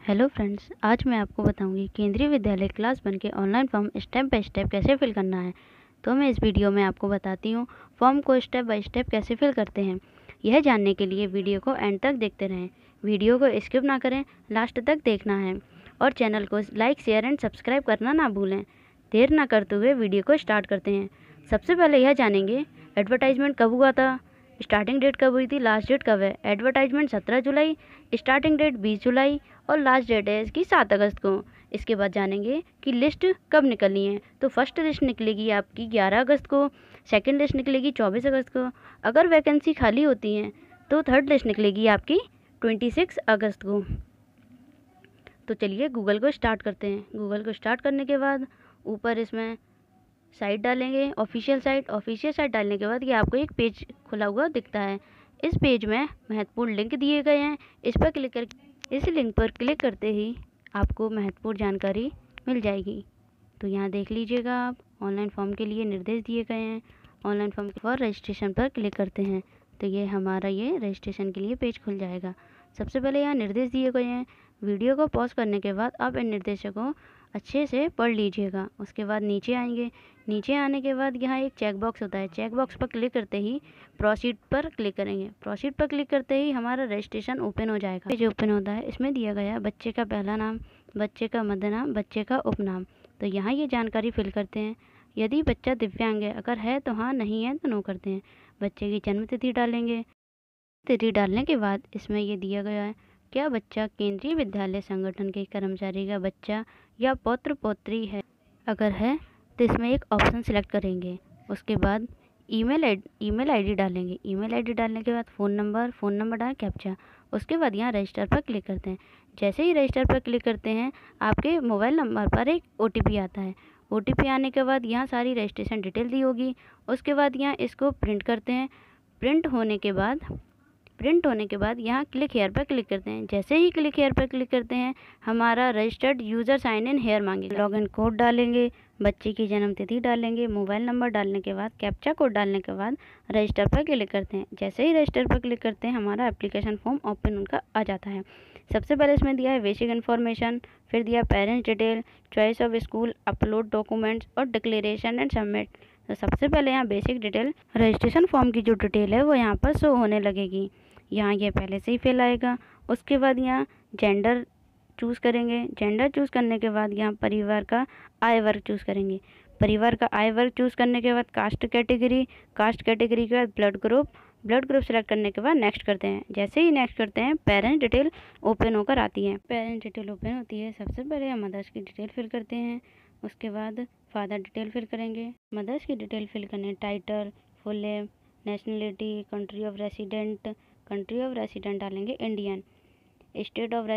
Hello friends, आज मैं आपको बताऊंगी केंद्रीय विद्यालय क्लास 1 के online form step by step कैसे फिल करना है। तो मैं इस वीडियो में आपको बताती हूँ फॉर्म को स्टेप बाय स्टेप कैसे फिल करते हैं। यह जानने के लिए वीडियो को एंड तक देखते रहें। वीडियो को स्किप ना करें, लास्ट तक देखना है और चैनल को लाइक, शेयर एंड सब्सक्राइब करना ना भूलें। देर ना करते हुए वीडियो को स्टार्ट करते हैं। सबसे पहले यह जानेंगे एडवर्टाइजमेंट कब हुआ था, स्टार्टिंग डेट कब हुई थी, लास्ट डेट कब है। एडवर्टाइजमेंट 17 जुलाई, स्टार्टिंग डेट 20 जुलाई और लास्ट डेट है इसकी 7 अगस्त को। इसके बाद जानेंगे कि लिस्ट कब निकलनी है। तो फर्स्ट लिस्ट निकलेगी आपकी 11 अगस्त को, सेकंड लिस्ट निकलेगी 24 अगस्त को। अगर वैकेंसी खाली होती है तो थर्ड लिस्ट निकलेगी आपकी 26 अगस्त को। तो चलिए गूगल को स्टार्ट करते हैं। गूगल को स्टार्ट करने के बाद ऊपर इसमें साइट डालेंगे, ऑफिशियल साइट डालने के बाद ये आपको एक पेज खुला हुआ दिखता है। इस पेज में महत्वपूर्ण लिंक दिए गए हैं। इस लिंक पर क्लिक करते ही आपको महत्वपूर्ण जानकारी मिल जाएगी। तो यहाँ देख लीजिएगा, आप ऑनलाइन फॉर्म के लिए निर्देश दिए गए हैं। ऑनलाइन फॉर्म फॉर रजिस्ट्रेशन पर क्लिक करते हैं तो ये हमारा ये रजिस्ट्रेशन के लिए पेज खुल जाएगा। सबसे पहले यहाँ निर्देश दिए गए हैं। वीडियो को पॉज करने के बाद आप इन निर्देशों को अच्छे से पढ़ लीजिएगा। उसके बाद नीचे आएंगे। नीचे आने के बाद यहाँ एक चेक बॉक्स होता है। चेक बॉक्स पर क्लिक करते ही प्रोसीड पर क्लिक करेंगे। प्रोसीड पर क्लिक करते ही हमारा रजिस्ट्रेशन ओपन हो जाएगा। जो ओपन होता है इसमें दिया गया है बच्चे का पहला नाम, बच्चे का मध्य नाम, बच्चे का उपनाम। तो यहाँ ये जानकारी फिल करते हैं। यदि बच्चा दिव्यांग है, अगर है तो हाँ, नहीं है तो नो करते हैं। बच्चे की जन्म तिथि डालेंगे। तिथि डालने के बाद इसमें ये दिया गया है, क्या बच्चा केंद्रीय विद्यालय संगठन के कर्मचारी का बच्चा या पौत्र पौत्री है। अगर है तो इसमें एक ऑप्शन सिलेक्ट करेंगे। उसके बाद ईमेल आईडी डालेंगे। ईमेल आईडी डालने के बाद फ़ोन नंबर डाल कैप्चा। उसके बाद यहाँ रजिस्टर पर क्लिक करते हैं। जैसे ही रजिस्टर पर क्लिक करते हैं आपके मोबाइल नंबर पर एक OTP आता है। OTP आने के बाद यहाँ सारी रजिस्ट्रेशन डिटेल दी होगी। उसके बाद यहाँ इसको प्रिंट करते हैं। प्रिंट होने के बाद यहाँ क्लिक हेयर पर क्लिक करते हैं। जैसे ही क्लिक हेयर पर क्लिक करते हैं हमारा registered user sign in here मांगेगा। लॉगिन कोड डालेंगे, बच्चे की जन्म तिथि डालेंगे, मोबाइल नंबर डालने के बाद कैप्चा कोड डालने के बाद रजिस्टर पर क्लिक करते हैं। जैसे ही रजिस्टर पर क्लिक करते हैं हमारा एप्लीकेशन फॉर्म ओपन उनका आ जाता है। सबसे पहले इसमें दिया है बेसिक इन्फॉर्मेशन, फिर दिया parents detail, choice of school, upload documents और डिक्लेरेशन एंड सबमिट। तो सबसे पहले यहाँ बेसिक डिटेल, रजिस्ट्रेशन फॉर्म की जो डिटेल है वो यहाँ पर शो होने लगेगी। यहाँ ये पहले से ही फिल आएगा। उसके बाद यहाँ जेंडर चूज़ करेंगे। जेंडर चूज़ करने के बाद यहाँ परिवार का आय वर्ग चूज़ करेंगे। परिवार का आय वर्ग चूज़ करने के बाद कास्ट कैटेगरी के बाद ब्लड ग्रुप सेलेक्ट करने के बाद नेक्स्ट करते हैं। जैसे ही नेक्स्ट करते हैं पेरेंट्स डिटेल ओपन होकर आती है। पेरेंट्स डिटेल ओपन होती है। सबसे पहले हम मदर्स की डिटेल फिल करते हैं। उसके बाद फादर डिटेल फिल करेंगे। मदर्स की डिटेल फिल करने title, full name, nationality, country of resident डालेंगे इंडियन। स्टेट ऑफ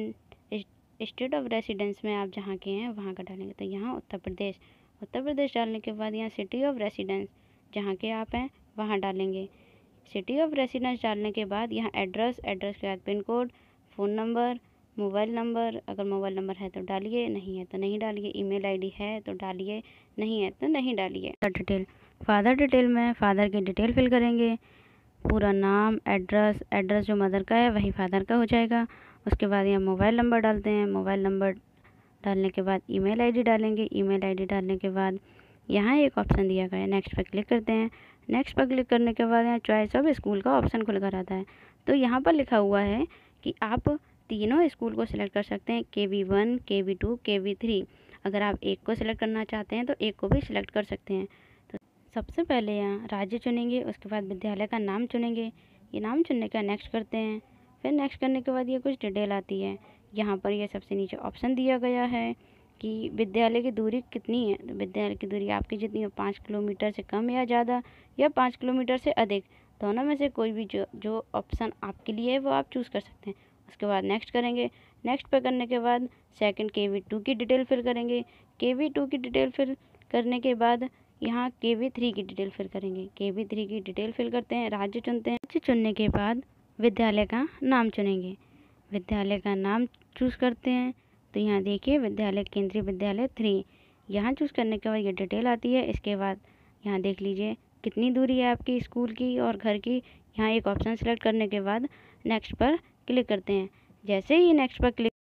रेसिडेंस में आप जहाँ के हैं वहाँ का डालेंगे। तो यहाँ उत्तर प्रदेश डालने के बाद यहाँ सिटी ऑफ रेसिडेंस जहाँ के आप हैं वहाँ डालेंगे। सिटी ऑफ रेसिडेंस डालने के बाद यहाँ एड्रेस के बाद pin code, phone number, mobile number, अगर मोबाइल नंबर है तो डालिए, नहीं है तो नहीं डालिए। ईमेल आईडी है तो डालिए, नहीं है तो नहीं डालिए। फादर डिटेल में फादर की डिटेल फिल करेंगे। पूरा नाम, एड्रेस जो मदर का है वही फादर का हो जाएगा। उसके बाद यहाँ मोबाइल नंबर डालते हैं। मोबाइल नंबर डालने के बाद ईमेल आईडी डालेंगे। ईमेल आईडी डालने के बाद यहाँ एक ऑप्शन दिया गया है, नेक्स्ट पर क्लिक करते हैं। नेक्स्ट पर क्लिक करने के बाद यहाँ चॉइस ऑफ स्कूल का ऑप्शन खुल कर आता है। तो यहाँ पर लिखा हुआ है कि आप तीनों स्कूल को सिलेक्ट कर सकते हैं, KV1, KV2, KV3। अगर आप एक को सिलेक्ट करना चाहते हैं तो एक को भी सिलेक्ट कर सकते हैं। तो सबसे पहले यहाँ राज्य चुनेंगे। उसके बाद विद्यालय का नाम चुनेंगे। ये नाम चुनने का नेक्स्ट करते हैं। फिर नेक्स्ट करने के बाद ये कुछ डिटेल आती है। यहाँ पर ये सबसे नीचे ऑप्शन दिया गया है कि विद्यालय की दूरी कितनी है। तो विद्यालय की दूरी आपकी जितनी हो, 5 किलोमीटर से कम या ज़्यादा या 5 किलोमीटर से अधिक, दोनों में से कोई भी जो ऑप्शन आपके लिए है वो आप चूज़ कर सकते हैं। उसके बाद नेक्स्ट करेंगे। नेक्स्ट पर करने के बाद सेकंड KV2 की डिटेल फिल करेंगे। KV2 की डिटेल फिल करने के बाद यहाँ KV3 की डिटेल फिल करेंगे। KV3 की डिटेल फिल करते हैं, राज्य चुनते हैं। राज्य चुनने के बाद विद्यालय का नाम चुनेंगे। विद्यालय का नाम चूज़ करते हैं। तो यहाँ देखिए विद्यालय केंद्रीय विद्यालय 3, यहाँ चूज़ करने के बाद ये डिटेल आती है। इसके बाद यहाँ देख लीजिए कितनी दूरी है आपकी स्कूल की और घर की। यहाँ एक ऑप्शन सेलेक्ट करने के बाद नेक्स्ट पर क्लिक करते हैं। जैसे ही नेक्स्ट पर क्लिक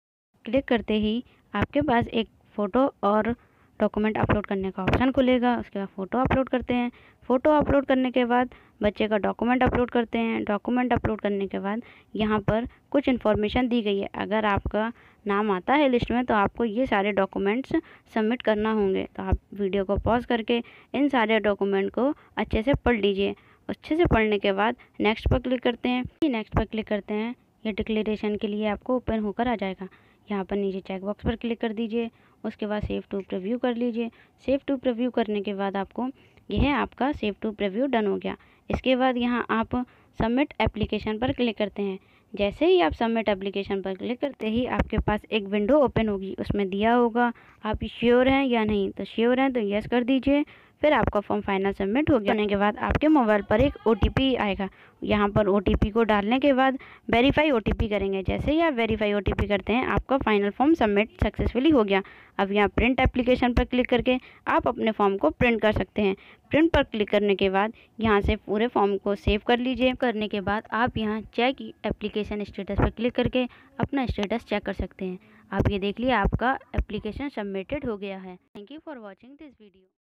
क्लिक करते ही आपके पास एक फ़ोटो और डॉक्यूमेंट अपलोड करने का ऑप्शन खुलेगा। उसके बाद फ़ोटो अपलोड करते हैं। फ़ोटो अपलोड करने के बाद बच्चे का डॉक्यूमेंट अपलोड करते हैं। डॉक्यूमेंट अपलोड करने के बाद यहाँ पर कुछ इन्फॉर्मेशन दी गई है। अगर आपका नाम आता है लिस्ट में तो आपको ये सारे डॉक्यूमेंट्स सबमिट करना होंगे। तो आप वीडियो को पॉज करके इन सारे डॉक्यूमेंट को अच्छे से पढ़ लीजिए। अच्छे से पढ़ने के बाद नेक्स्ट पर क्लिक करते हैं। नेक्स्ट पर क्लिक करते हैं, ये डिक्लेरेशन के लिए आपको ओपन होकर आ जाएगा। यहाँ पर नीचे चेक बॉक्स पर क्लिक कर दीजिए। उसके बाद सेव टू प्रीव्यू कर लीजिए। सेव टू प्रीव्यू करने के बाद आपको यह आपका सेव टू प्रीव्यू डन हो गया। इसके बाद यहाँ आप सबमिट एप्लीकेशन पर क्लिक करते हैं। जैसे ही आप सबमिट एप्लीकेशन पर क्लिक करते ही आपके पास एक विंडो ओपन होगी। उसमें दिया होगा आप श्योर हैं या नहीं। तो श्योर हैं तो यस कर दीजिए। फिर आपका फॉर्म फाइनल सबमिट हो गया। होने के बाद आपके मोबाइल पर एक OTP आएगा। यहाँ पर OTP को डालने के बाद वेरीफाई OTP करेंगे। जैसे ही आप वेरीफाई OTP करते हैं आपका फाइनल फॉर्म सबमिट सक्सेसफुली हो गया। अब यहाँ प्रिंट एप्लीकेशन पर क्लिक करके आप अपने फॉर्म को प्रिंट कर सकते हैं। प्रिंट पर क्लिक करने के बाद यहाँ से पूरे फॉर्म को सेव कर लीजिए। करने के बाद आप यहाँ चेक एप्लीकेशन स्टेटस पर क्लिक करके अपना स्टेटस चेक कर सकते हैं। आप ये देख लिया आपका एप्लीकेशन सबमिटेड हो गया है। Thank you for watching this video.